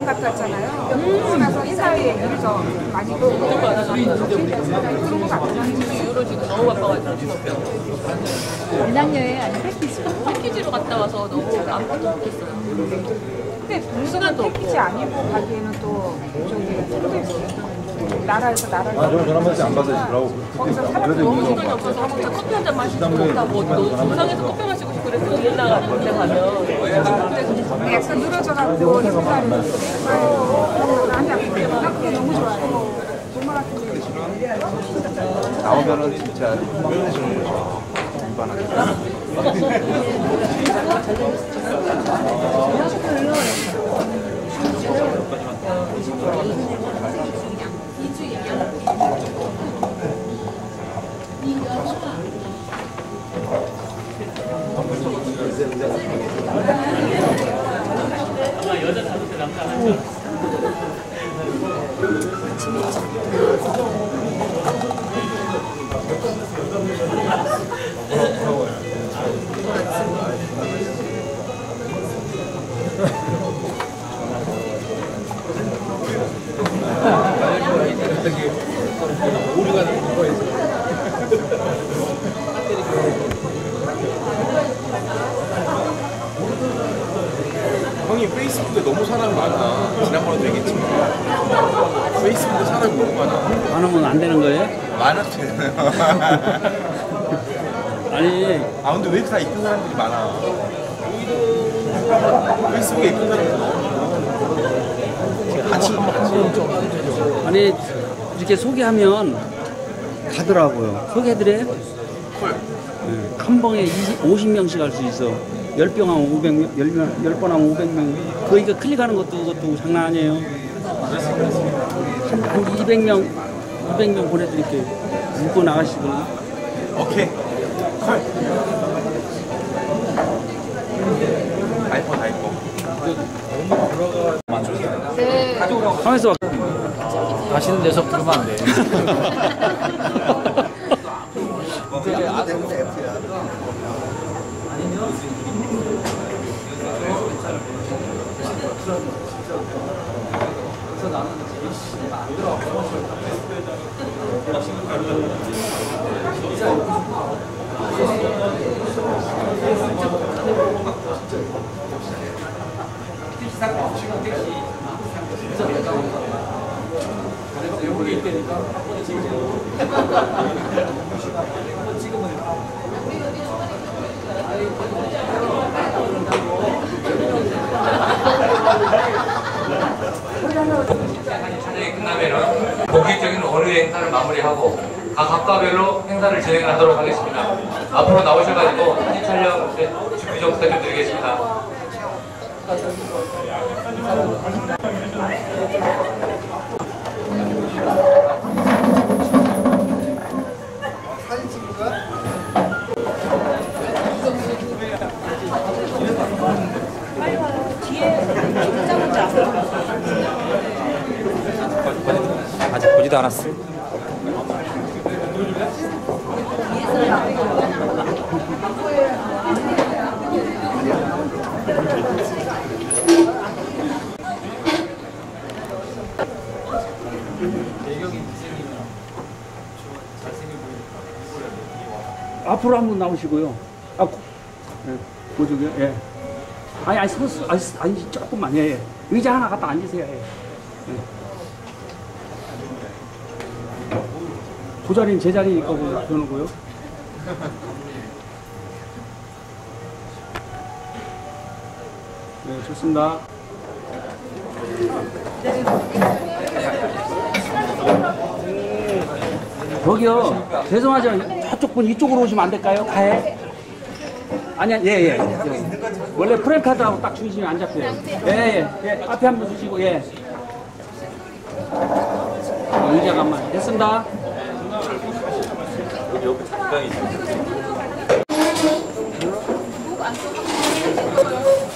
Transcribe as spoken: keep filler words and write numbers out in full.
갔다 왔잖아요. 그러고 나서 인사에 여기서 많이 보고 그런 거 같아요. 이후로 지금 너무 바빠가지고 배낭여행 아니 패키지? 패키지로 갔다 와서 너무 안 못했어요. 근데 무슨 패키지 아니고 가기에는 또 저기 나라에서 나라에서 아, 저 저런 말씀 안 받으시더라고. 거기서 사람들 너무 시간이 없어서 한번 커피 한 잔 마시고 싶다고 또 정상에서 커피 마시고 싶고 그래서 일나가 그때 가면 약간 늘어져갖고 생각이 한잔 그게 너무 좋아요. 정말 같은 나오면은 진짜 뻔해지는 거죠. 일반하게. 여자 다섯 대 남자 하나. 오류가 나는 거에서. 형이 페이스북에 너무 사람이 많아. 지난번에도 얘기했지만 페이스북에 사람이 너무 많아. 많으면 안 되는 거예요? 많아도 되나요? 아니, 아 근데 왜 이렇게 다 이쁜 사람들이 많아? 페이스북에 이쁜 사람들 너무 같이 같이 아니 이렇게 소개하면 가더라고요. 소개해드려요? 콜. 네, 한 방에 이십, 오십 명씩 할 수 있어. 열 병 하면 오백 명, 열 번 하면 오백 명. 그러니까 클릭하는 것도 그것도 장난 아니에요. 한, 한 이백 명, 이백 명 보내드릴게요. 묶고 나가시고. 오케이. 콜. 다 이뻐 다 이뻐. 네. 하면서 가시는 데서 부르면 안 돼. 여기 있다니까 한 번에 지금 지금은 촬영이 끝나면은 본격적인 어느 행사를 마무리하고 각 학과별로 행사를 진행을 하도록 하겠습니다. 앞으로 나오셔가지고 사진 촬영 준비 좀 부탁드리겠습니다. 아직 보지도 않았어. 앞으로 한번 나오시고요. 아, 고, 예, 보조개요? 예. 아니, 아니, 서스, 아니, 아니, 조금만, 예, 예. 의자 하나 갖다 앉으세요, 예. 예. 그 자리는 제 자리니까 그러고요. 네, 좋습니다. 저기요, 죄송하지만 저쪽 분 이쪽으로 오시면 안 될까요? 가해? 아니야, 예, 예. 예. 원래 프랭카드하고 딱 중심이 안 잡혀요. 예, 예, 예. 앞에 한 번 주시고, 예. 의자가 한 번. 됐습니다. 여기 적당히.